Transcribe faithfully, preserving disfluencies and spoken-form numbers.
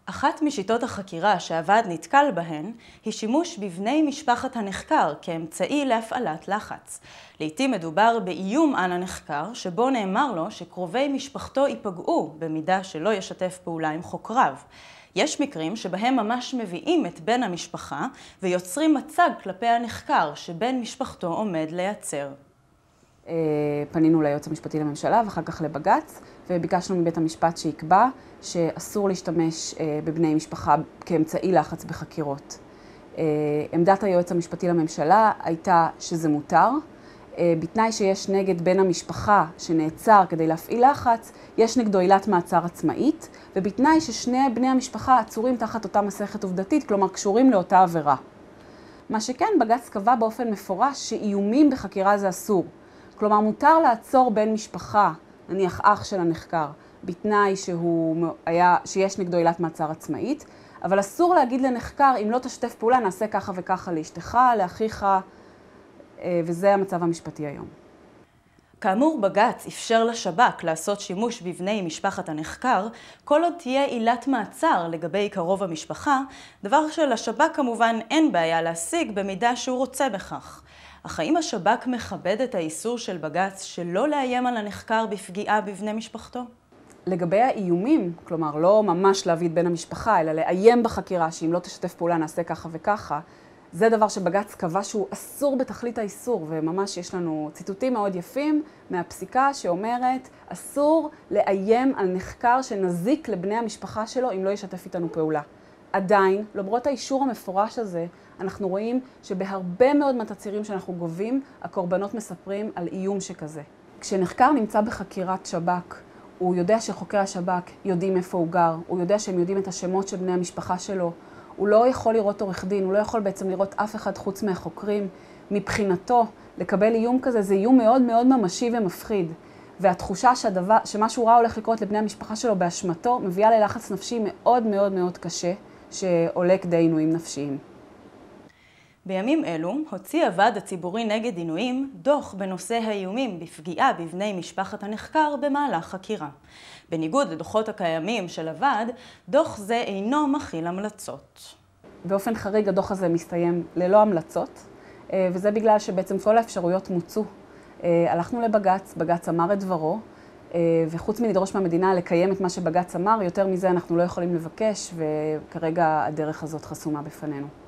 אחת משיטות החקירה שהוועד נתקל בהן היא שימוש בבני משפחת הנחקר כאמצעי להפעלת לחץ. לעתים מדובר באיום על הנחקר שבו נאמר לו שקרובי משפחתו ייפגעו במידה שלא ישתף פעולה עם חוקריו. יש מקרים שבהם ממש מביאים את בן המשפחה ויוצרים מצג כלפי הנחקר שבן משפחתו עומד לייצר. פנינו ליועץ המשפטי לממשלה ואחר כך לבג"ץ, וביקשנו מבית המשפט שיקבע שאסור להשתמש בבני משפחה כאמצעי לחץ בחקירות. עמדת היועץ המשפטי לממשלה הייתה שזה מותר, בתנאי שיש נגד בן המשפחה שנעצר כדי להפעיל לחץ, יש נגדו עילת מעצר עצמאית, ובתנאי ששני בני המשפחה עצורים תחת אותה מסכת עובדתית, כלומר קשורים לאותה עבירה. מה שכן, בג"ץ קבע באופן מפורש שאיומים בחקירה זה אסור. כלומר, מותר לעצור בן משפחה, נניח אח של הנחקר, בתנאי שהוא היה, שיש נגדו עילת מעצר עצמאית, אבל אסור להגיד לנחקר, אם לא תשתף פעולה, נעשה ככה וככה לאשתך, לאחיך, וזה המצב המשפטי היום. כאמור, בג"ץ אפשר לשב"כ לעשות שימוש בבני משפחת הנחקר, כל עוד תהיה עילת מעצר לגבי קרוב המשפחה, דבר שלשב"כ כמובן אין בעיה להשיג במידה שהוא רוצה בכך. אך האם השב"כ מכבד את האיסור של בג"ץ שלא לאיים על הנחקר בפגיעה בבני משפחתו? לגבי האיומים, כלומר לא ממש להביא את בן המשפחה, אלא לאיים בחקירה שאם לא תשתף פעולה נעשה ככה וככה, זה דבר שבג"ץ קבע שהוא אסור בתכלית האיסור, וממש יש לנו ציטוטים מאוד יפים מהפסיקה שאומרת אסור לאיים על נחקר שנזיק לבני המשפחה שלו אם לא ישתף איתנו פעולה. עדיין, למרות האישור המפורש הזה, אנחנו רואים שבהרבה מאוד מהתצהירים שאנחנו גובים, הקורבנות מספרים על איום שכזה. כשנחקר נמצא בחקירת שב"כ, הוא יודע שחוקרי השב"כ יודעים איפה הוא גר, הוא יודע שהם יודעים את השמות של בני המשפחה שלו, הוא לא יכול לראות עורך דין, הוא לא יכול בעצם לראות אף אחד חוץ מהחוקרים. מבחינתו, לקבל איום כזה זה איום מאוד מאוד ממשי ומפחיד. והתחושה שהדבר, שמשהו רע הולך לקרות לבני המשפחה שלו באשמתו, מביאה ללחץ נפשי מאוד מאוד מאוד קשה, שעולה כדי עינויים נפשיים. בימים אלו הוציא הוועד הציבורי נגד עינויים דוח בנושא האיומים בפגיעה בבני משפחת הנחקר במהלך חקירה. בניגוד לדוחות הקיימים של הוועד, דוח זה אינו מכיל המלצות. באופן חריג הדוח הזה מסתיים ללא המלצות, וזה בגלל שבעצם כל האפשרויות מוצו. הלכנו לבג"ץ, בג"ץ אמר את דברו, וחוץ מלדרוש מהמדינה לקיים את מה שבג"ץ אמר, יותר מזה אנחנו לא יכולים לבקש, וכרגע הדרך הזאת חסומה בפנינו.